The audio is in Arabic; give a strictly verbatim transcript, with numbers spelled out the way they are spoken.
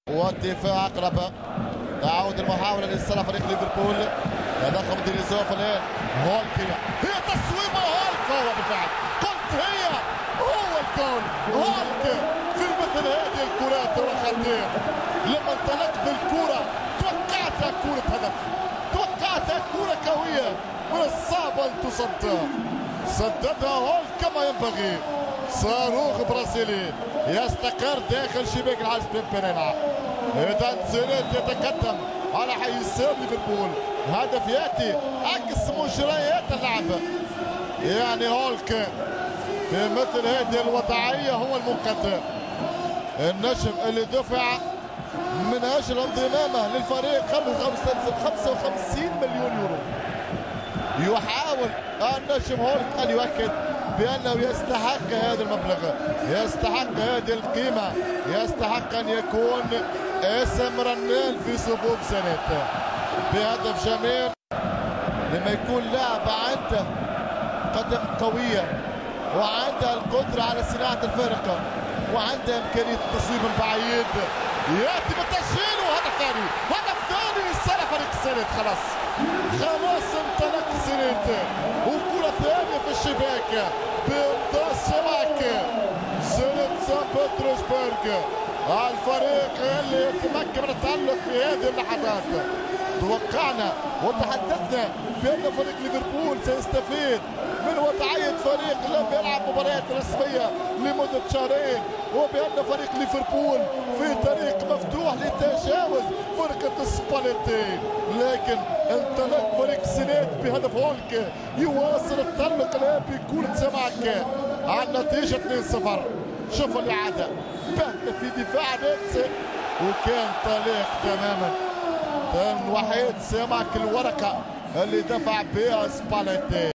والدفاع اقرب. تعود المحاوله لصالح فريق ليفربول. تضخم ديليزوف الان. هولك هي تصويبه هولك هو بالفعل قلت هي هو الجول. هولك في مثل هذه الكرات والخطير لما انطلق بالكره توقعتها كره هدف، توقعتها كره قويه من الصعب ان تصد. سددها هولك كما ينبغي. صاروخ برازيلي يستقر داخل شباك الحارس بيريرا. اذا زينات يتقدم على حي السير ليفربول. هدف ياتي عكس مجريات اللعب. يعني هولك في مثل هذه الوضعيه هو المنقذ. النجم اللي دفع من اجل انضمامه للفريق خمسة وخمسين مليون يورو. يحاول النجم هولك ان يؤكد بانه يستحق هذا المبلغ، يستحق هذه القيمه، يستحق ان يكون اسم رنان في صفوف سنة بهدف جميل. لما يكون لاعب عنده قدم قويه وعنده القدره على صناعه الفارقه وعنده امكانيه التصويب البعيد، ياتي بالتسجيل وهدف ثاني، هدف ثاني لصالح فريق السنة. خلاص خلاص انطلق السنة وكرة ثانية في الشباك بإمضاء سماك سنة سان بطرسبرغ. الفريق اللي يتمكن من التألق في هذه اللحظات. توقعنا وتحدثنا بأن فريق ليفربول سيستفيد من وضعية فريق لم يلعب مباريات رسمية لمدة شهرين، وبأن فريق ليفربول في طريق مفتوح لتجاوز فرقة سباليتي، لكن انطلق فريق سينات بهدف هولك يواصل التألق الآن بكرة سماك عن نتيجة اثنين صفر. شوف الإعادة بات في دفاع نفسه وكان طليق تماما. كان وحيد سماك الورقة اللي دفع بها سباليتي.